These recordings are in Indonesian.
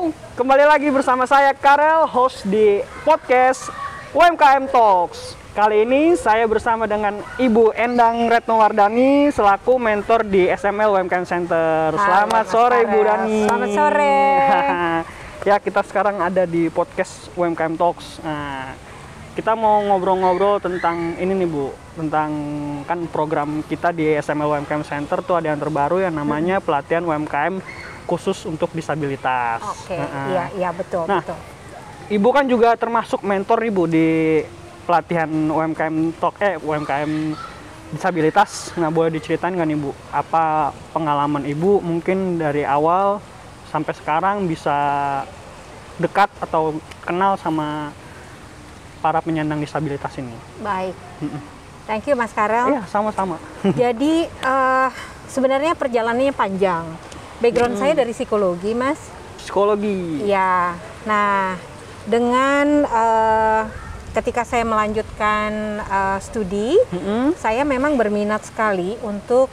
kembali lagi bersama saya Karel, host di podcast UMKM Talks. Kali ini saya bersama dengan Ibu Endang Retnowardani selaku mentor di SML UMKM Center. Selamat sore Ibu Dani. Selamat sore. Ya, kita sekarang ada di podcast UMKM Talks. Nah, kita mau ngobrol-ngobrol tentang ini nih Bu, tentang kan program kita di SML UMKM Center tuh ada yang terbaru yang namanya pelatihan UMKM khusus untuk disabilitas. Oke, iya betul, nah, betul. Ibu kan juga termasuk mentor Ibu di pelatihan UMKM UMKM disabilitas. Nah, boleh diceritain nggak nih Bu, apa pengalaman Ibu mungkin dari awal sampai sekarang bisa dekat atau kenal sama para penyandang disabilitas ini? Baik, thank you Mas Karel. Iya, sama-sama. Jadi sebenarnya perjalanannya panjang. Background saya dari psikologi, Mas. Psikologi. Ya, nah dengan ketika saya melanjutkan studi, saya memang berminat sekali untuk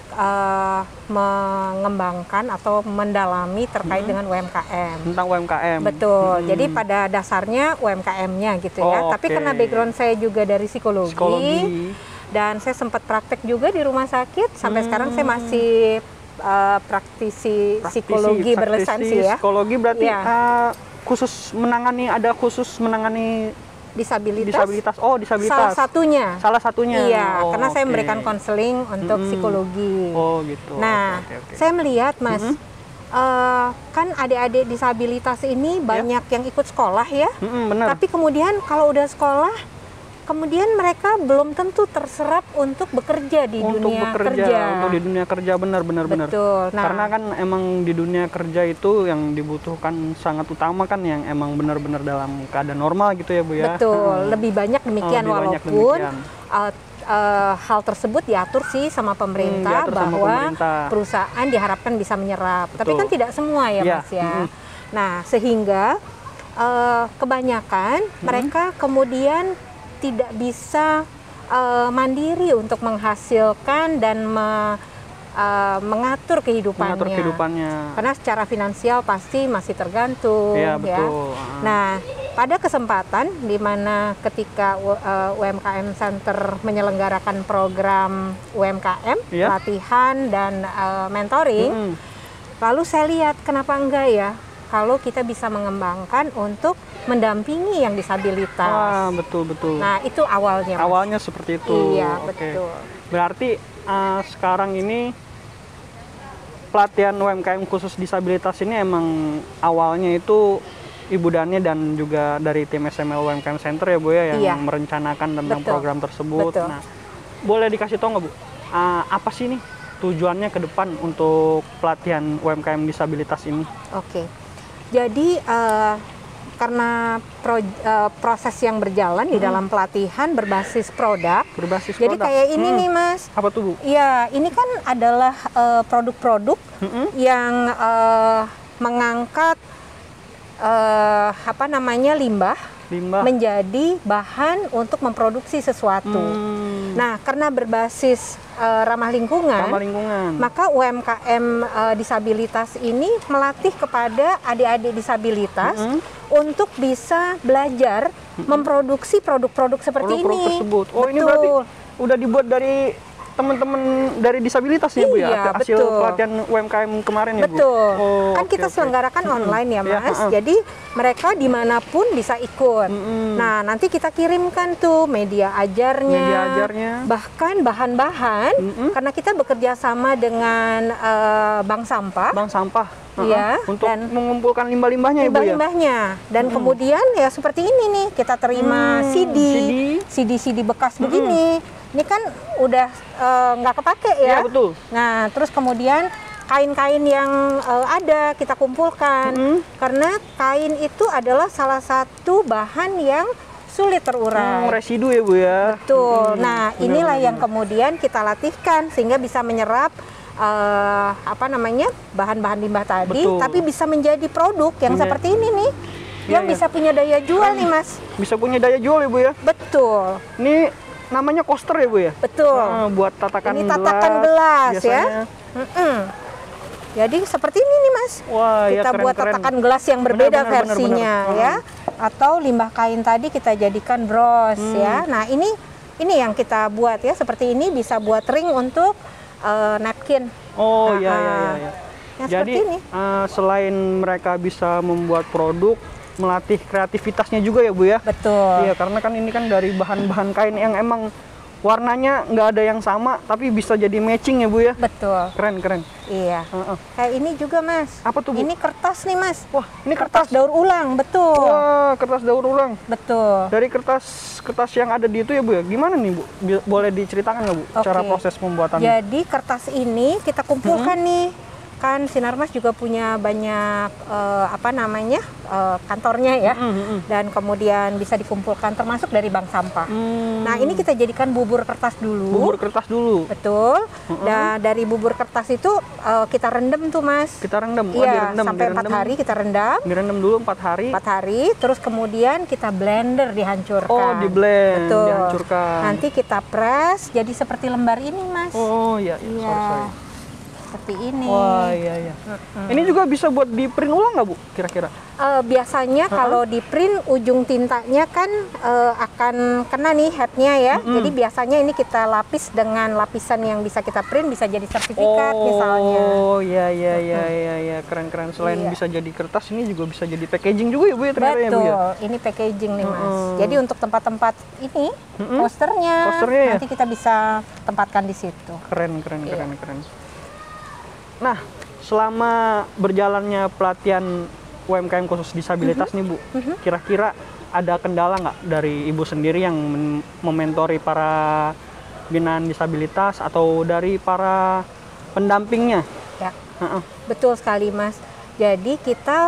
mengembangkan atau mendalami terkait dengan UMKM. Tentang UMKM. Betul. Jadi pada dasarnya UMKM-nya gitu ya. Tapi karena background saya juga dari psikologi. Dan saya sempat praktek juga di rumah sakit. Sampai sekarang saya masih praktisi psikologi berlisensi ya. Psikologi berarti khusus menangani disabilitas. Oh, disabilitas. Salah satunya. Iya, karena saya memberikan konseling untuk psikologi. Oh, gitu. Nah, saya melihat Mas, kan adik-adik disabilitas ini banyak yang ikut sekolah ya. Benar. Tapi kemudian kalau udah sekolah, kemudian mereka belum tentu terserap untuk bekerja di dunia kerja. Untuk di dunia kerja, benar. Betul. Nah, karena kan emang di dunia kerja itu yang dibutuhkan sangat utama kan yang emang benar-benar dalam keadaan normal gitu ya Bu ya. Betul. Lebih banyak demikian walaupun hal tersebut diatur sih sama pemerintah bahwa perusahaan diharapkan bisa menyerap. Betul. Tapi kan tidak semua ya Mas ya. Nah, sehingga kebanyakan mereka kemudian tidak bisa mandiri untuk menghasilkan dan mengatur kehidupannya. Karena secara finansial pasti masih tergantung. Iya, betul. Ya. Nah, pada kesempatan di mana ketika UMKM Center menyelenggarakan program UMKM, latihan dan mentoring, lalu saya lihat kenapa enggak ya kalau kita bisa mengembangkan untuk mendampingi yang disabilitas. Wah, betul. Nah, itu awalnya. Mas. Awalnya seperti itu. Iya, betul. Berarti sekarang ini pelatihan UMKM khusus disabilitas ini emang awalnya itu Ibu Dani dan juga dari tim SML UMKM Center ya Bu ya yang merencanakan tentang program tersebut. Nah, boleh dikasih tahu nggak Bu, apa sih nih tujuannya ke depan untuk pelatihan UMKM disabilitas ini? Oke. Jadi karena proses yang berjalan di dalam pelatihan berbasis produk. Jadi kayak ini nih Mas. Apa tuh Bu? Iya, ini kan adalah produk-produk yang mengangkat limbah menjadi bahan untuk memproduksi sesuatu. Nah, karena berbasis ramah lingkungan, maka UMKM disabilitas ini melatih kepada adik-adik disabilitas untuk bisa belajar memproduksi produk-produk seperti ini. Tersebut. Oh, ini berarti udah dibuat dari teman-teman dari disabilitas ya Bu ya, hasil pelatihan UMKM kemarin ya Bu? Betul. Kan kita selenggarakan online ya Mas, jadi mereka dimanapun bisa ikut. Nah, nanti kita kirimkan tuh media ajarnya. Bahkan bahan-bahan, karena kita bekerja sama dengan bank sampah. Iya, untuk mengumpulkan limbah-limbahnya ya Bu ya? Limbah-limbahnya. Dan kemudian ya seperti ini nih, kita terima CD bekas begini. Ini kan udah nggak kepake ya. Iya, betul. Nah, terus kemudian kain-kain yang ada kita kumpulkan. Karena kain itu adalah salah satu bahan yang sulit terurai. Residu ya Bu ya? Betul. Nah, inilah yang kemudian kita latihkan sehingga bisa menyerap bahan-bahan limbah tadi, tapi bisa menjadi produk yang seperti ini nih. Yang bisa punya daya jual nih Mas. Bisa punya daya jual ya Bu ya? Betul. Ini namanya coaster ya Bu ya? Betul. Buat tatakan gelas ya. Jadi seperti ini nih Mas. Wah, kita ya, buat keren. tatakan gelas yang berbeda Benar, versinya ya. Atau limbah kain tadi kita jadikan bros ya. Nah ini yang kita buat ya, seperti ini bisa buat ring untuk napkin. Oh iya. Yang Jadi seperti ini. Selain mereka bisa membuat produk, melatih kreativitasnya juga ya Bu ya. Betul. Iya, karena kan ini kan dari bahan-bahan kain yang emang warnanya nggak ada yang sama, tapi bisa jadi matching ya Bu ya. Betul. Keren. Iya. Kayak ini juga Mas. Apa tuh Bu? Ini kertas nih Mas. Wah, ini kertas daur ulang, betul. Wah, kertas daur ulang. Betul. Dari kertas yang ada di itu ya Bu ya. Gimana nih Bu? Boleh diceritakan nggak Bu cara proses pembuatannya? Jadi kertas ini kita kumpulkan nih. Kan Sinarmas juga punya banyak kantornya ya, dan kemudian bisa dikumpulkan termasuk dari bank sampah. Nah ini kita jadikan bubur kertas dulu. Bubur kertas dulu. Betul. Dan dari bubur kertas itu kita rendam tuh Mas. Kita rendam. Iya, sampai 4 hari kita rendam. Direndam dulu 4 hari. 4 hari, terus kemudian kita blender, dihancurkan. Oh, di blend, betul. dihancurkan. Nanti kita press jadi seperti lembar ini Mas. Oh iya. Sorry. Seperti ini. Wah iya. Ini juga bisa buat di print ulang nggak Bu kira-kira? Biasanya kalau di print ujung tintanya kan akan kena nih headnya ya. Jadi biasanya ini kita lapis dengan lapisan yang bisa kita print, bisa jadi sertifikat misalnya. Oh iya. Keren. Selain bisa jadi kertas, ini juga bisa jadi packaging juga ya Bu ya ternyata. Betul. Ya, Bu, ya? Ini packaging nih Mas. Jadi untuk tempat-tempat ini posternya ya? nanti kita bisa tempatkan di situ. Keren. Nah, selama berjalannya pelatihan UMKM khusus disabilitas nih Bu, kira-kira ada kendala nggak dari Ibu sendiri yang mementori para binaan disabilitas atau dari para pendampingnya? Ya, betul sekali Mas. Jadi kita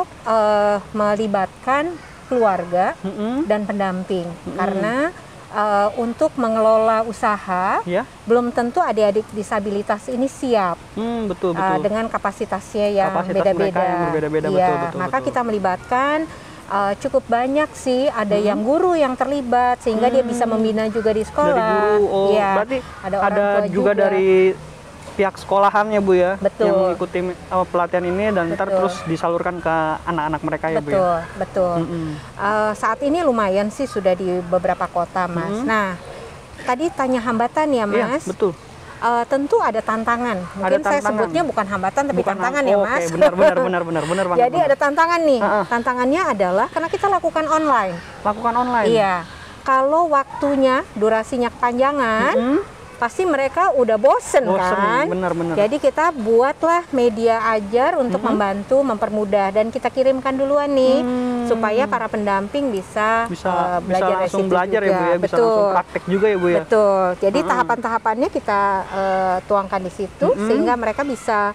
melibatkan keluarga dan pendamping karena untuk mengelola usaha, belum tentu adik-adik disabilitas ini siap. Betul. Dengan kapasitasnya yang beda-beda. Betul. Maka kita melibatkan cukup banyak sih, ada yang guru yang terlibat sehingga dia bisa membina juga di sekolah. Dari guru, berarti ada orang tua juga dari pihak sekolahannya Bu ya, betul, yang mengikuti pelatihan ini dan ntar terus disalurkan ke anak-anak mereka ya Bu ya. Betul. Saat ini lumayan sih sudah di beberapa kota Mas. Nah, tadi tanya hambatan ya Mas. Iya, betul. Tentu ada tantangan. Mungkin saya sebutnya bukan hambatan tapi tantangan ya Mas. Benar banget. Jadi ada tantangan nih. Tantangannya adalah karena kita lakukan online. Iya. Kalau waktunya, durasinya kepanjangan, pasti mereka udah bosen kan. Benar. Jadi kita buatlah media ajar untuk membantu, mempermudah, dan kita kirimkan duluan nih supaya para pendamping bisa belajar dari situ belajar juga. Ya Bu ya, bisa langsung praktek juga ya Bu ya. Betul. Jadi tahapan-tahapannya kita tuangkan di situ sehingga mereka bisa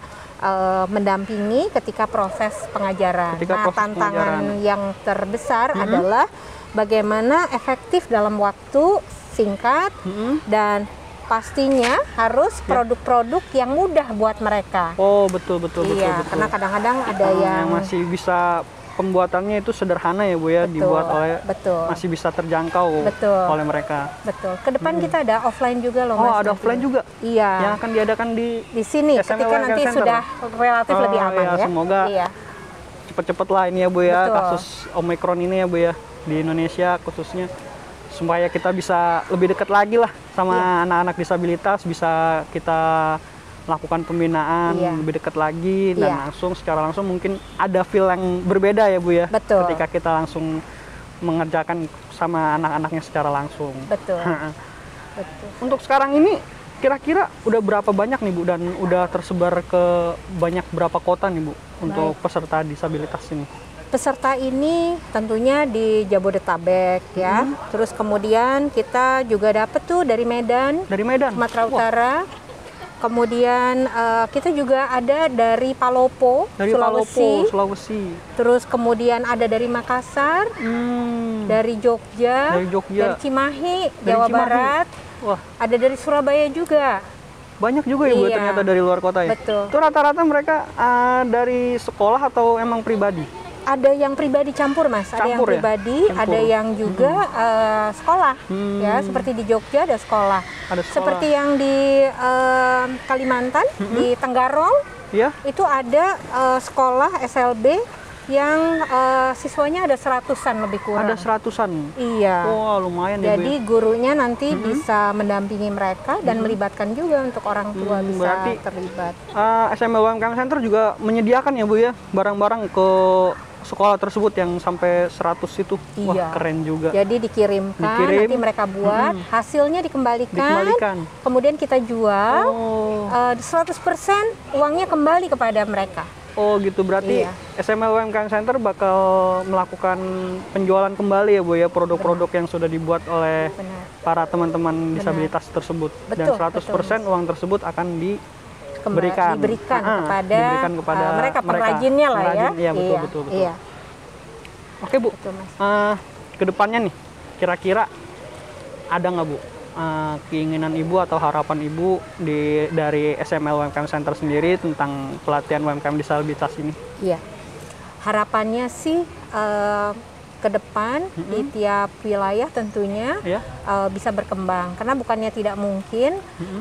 mendampingi ketika proses pengajaran. Tantangan yang terbesar adalah bagaimana efektif dalam waktu singkat dan pastinya harus produk-produk yang mudah buat mereka. Oh betul. Karena kadang-kadang ada yang masih bisa pembuatannya itu sederhana ya Bu ya, dibuat oleh masih bisa terjangkau oleh mereka. Betul. Kedepan kita ada offline juga loh Mas. Oh ada offline juga? Iya. Yang akan diadakan di sini ketika nanti sudah relatif lebih aman ya. Semoga cepet-cepet lah ini ya Bu ya, kasus Omicron ini ya Bu ya di Indonesia khususnya, supaya kita bisa lebih dekat lagi lah sama anak-anak disabilitas, bisa kita lakukan pembinaan lebih dekat lagi dan secara langsung mungkin ada feel yang berbeda ya Bu ya. Betul. Ketika kita langsung mengerjakan sama anak-anaknya secara langsung. Betul. Untuk sekarang ini kira-kira udah berapa banyak nih Bu dan udah tersebar ke banyak berapa kota nih Bu untuk peserta disabilitas ini? Peserta ini tentunya di Jabodetabek ya. Terus kemudian kita juga dapat tuh dari Medan, Sumatera Utara. Kemudian kita juga ada dari Palopo, Sulawesi. Terus kemudian ada dari Makassar, dari Jogja, dari Cimahi, Jawa Barat. Ada dari Surabaya juga. Banyak juga ya Bu ternyata dari luar kota ya. Betul. Itu rata-rata mereka dari sekolah atau emang pribadi? Ada yang pribadi campur, Mas. Ada yang pribadi, ya? Ada yang juga sekolah. Ya, seperti di Jogja ada sekolah. Seperti yang di Kalimantan, di Tenggarong, ya. Itu ada sekolah SLB yang siswanya ada 100-an lebih kurang. Ada 100-an? Iya. Wah, lumayan. Jadi gurunya nanti bisa mendampingi mereka dan melibatkan juga untuk orang tua bisa berarti, terlibat. SML UMKM Center juga menyediakan ya Bu ya, barang-barang ke sekolah tersebut yang sampai 100 itu. Iya. Wah, keren juga. Jadi dikirimkan, nanti mereka buat, hasilnya dikembalikan, kemudian kita jual, 100% uangnya kembali kepada mereka. Oh gitu, berarti SML UMKM Center bakal melakukan penjualan kembali ya Bu ya, produk-produk yang sudah dibuat oleh para teman-teman disabilitas tersebut. Dan 100% uang tersebut akan diberikan kepada mereka pengrajinnya lah ya. Iya, betul. Iya. Oke Bu, kedepannya nih kira-kira ada nggak Bu keinginan Ibu atau harapan Ibu dari SML UMKM Center sendiri tentang pelatihan UMKM disabilitas ini? Iya, harapannya sih ke depan di tiap wilayah tentunya bisa berkembang, karena bukannya tidak mungkin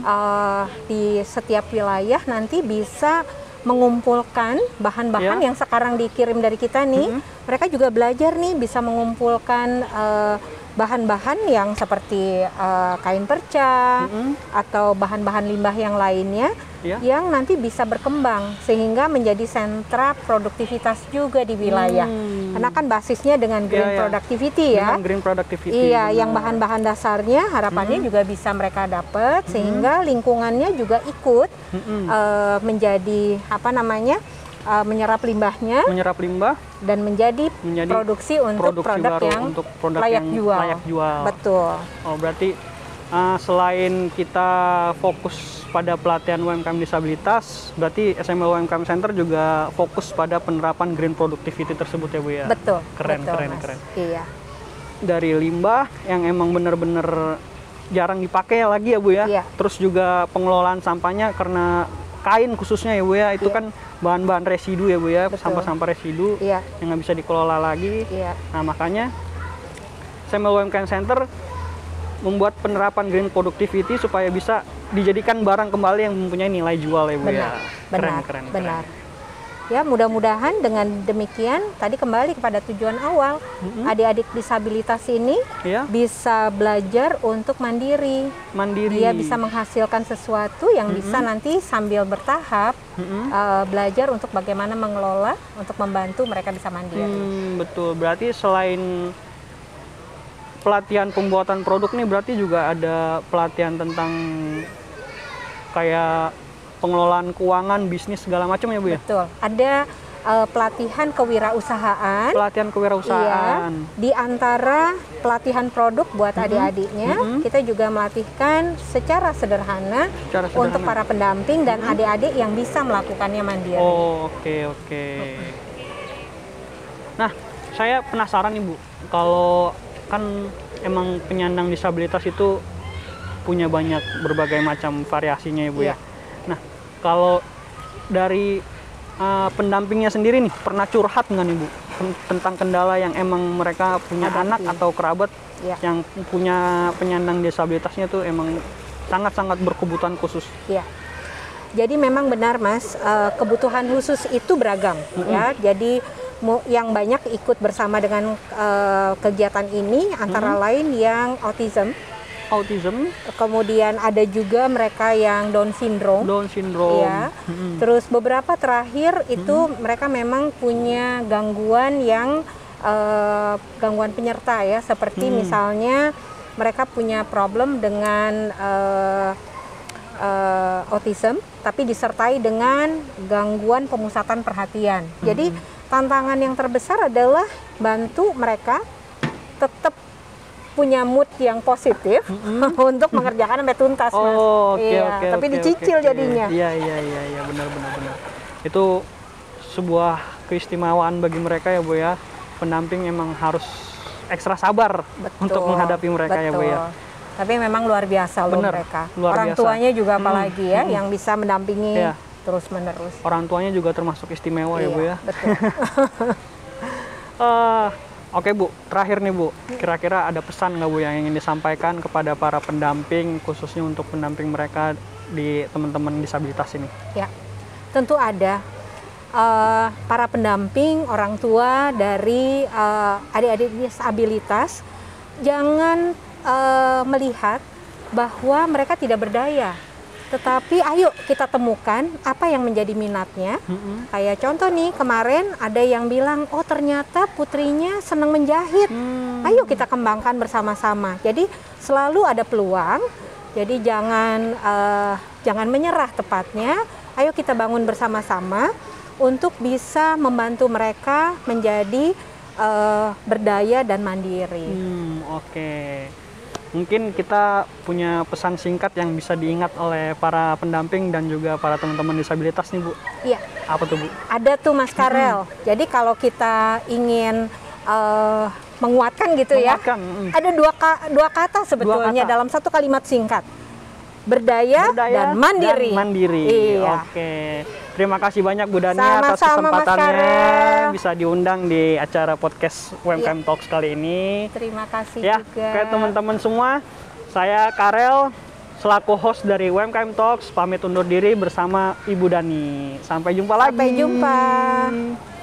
di setiap wilayah nanti bisa mengumpulkan bahan-bahan yang sekarang dikirim dari kita nih, mereka juga belajar nih bisa mengumpulkan bahan-bahan yang seperti kain perca atau bahan-bahan limbah yang lainnya yang nanti bisa berkembang sehingga menjadi sentra produktivitas juga di wilayah. Karena kan basisnya dengan green productivity ya. Dengan green productivity. Iya, yang bahan-bahan dasarnya harapannya juga bisa mereka dapat sehingga lingkungannya juga ikut menjadi menyerap limbah dan menjadi produksi untuk produk yang layak jual. Betul. Oh, berarti selain kita fokus pada pelatihan UMKM disabilitas, berarti SML UMKM Center juga fokus pada penerapan green productivity tersebut ya Bu ya. Betul. Keren. Iya. Dari limbah yang emang benar-benar jarang dipakai lagi ya Bu ya. Iya. Terus juga pengelolaan sampahnya karena kain khususnya ya Bu ya, itu kan bahan-bahan residu ya Bu ya, sampah-sampah residu yang nggak bisa dikelola lagi. Nah makanya SML UMKM Center membuat penerapan green productivity supaya bisa dijadikan barang kembali yang mempunyai nilai jual ya Bu ya. Keren. Ya, mudah-mudahan dengan demikian tadi kembali kepada tujuan awal, adik-adik disabilitas ini bisa belajar untuk mandiri. Dia bisa menghasilkan sesuatu yang bisa nanti sambil bertahap belajar untuk bagaimana mengelola untuk membantu mereka bisa mandiri. Betul. Berarti selain pelatihan pembuatan produk nih, berarti juga ada pelatihan tentang kayak pengelolaan keuangan, bisnis segala macam ya Bu ya? Betul. Ada pelatihan kewirausahaan. Iya, di antara pelatihan produk buat adik-adiknya, kita juga melatihkan secara sederhana untuk para pendamping dan adik-adik yang bisa melakukannya mandiri. Oh, oke. Nah, saya penasaran nih Bu, kalau kan emang penyandang disabilitas itu punya banyak berbagai macam variasinya ya Bu ya. Nah, kalau dari pendampingnya sendiri nih, pernah curhat nggak nih Bu tentang kendala yang emang mereka punya anak atau kerabat yang punya penyandang disabilitasnya tuh emang sangat-sangat berkebutuhan khusus? Iya. Jadi memang benar Mas, kebutuhan khusus itu beragam ya. Jadi yang banyak ikut bersama dengan kegiatan ini antara lain yang autism, kemudian ada juga mereka yang Down syndrome. Ya. Terus beberapa terakhir itu mereka memang punya gangguan yang gangguan penyerta ya, seperti misalnya mereka punya problem dengan autism tapi disertai dengan gangguan pemusatan perhatian. Jadi tantangan yang terbesar adalah bantu mereka tetap punya mood yang positif untuk mengerjakan sampai tuntas, Mas. Tapi dicicil jadinya. Iya, benar. Itu sebuah keistimewaan bagi mereka ya Bu ya. Pendamping memang harus ekstra sabar untuk menghadapi mereka ya Bu ya. Tapi memang luar biasa loh mereka. Orang tuanya juga apalagi ya yang bisa mendampingi terus menerus. Orang tuanya juga termasuk istimewa ya Bu ya. Betul. Oke Bu, terakhir nih Bu, kira-kira ada pesan nggak Bu yang ingin disampaikan kepada para pendamping, khususnya untuk pendamping mereka di teman-teman disabilitas ini? Ya, tentu ada. Para pendamping, orang tua dari adik-adik disabilitas, jangan melihat bahwa mereka tidak berdaya. Tetapi ayo kita temukan apa yang menjadi minatnya. Kayak contoh nih, kemarin ada yang bilang, oh ternyata putrinya senang menjahit. Ayo kita kembangkan bersama-sama. Jadi selalu ada peluang. Jadi jangan menyerah tepatnya. Ayo kita bangun bersama-sama untuk bisa membantu mereka menjadi berdaya dan mandiri. Oke. Mungkin kita punya pesan singkat yang bisa diingat oleh para pendamping dan juga para teman-teman disabilitas nih Bu. Iya. Apa tuh Bu? Ada tuh Mas Karel. Jadi kalau kita ingin menguatkan gitu ada dua kata sebetulnya dalam satu kalimat singkat. Berdaya dan mandiri. Iya. Oke. Terima kasih banyak Bu Dani atas kesempatannya bisa diundang di acara podcast UMKM Talks kali ini. Terima kasih juga. Oke teman-teman semua, saya Karel selaku host dari UMKM Talks pamit undur diri bersama Ibu Dani. Sampai jumpa lagi. Sampai jumpa.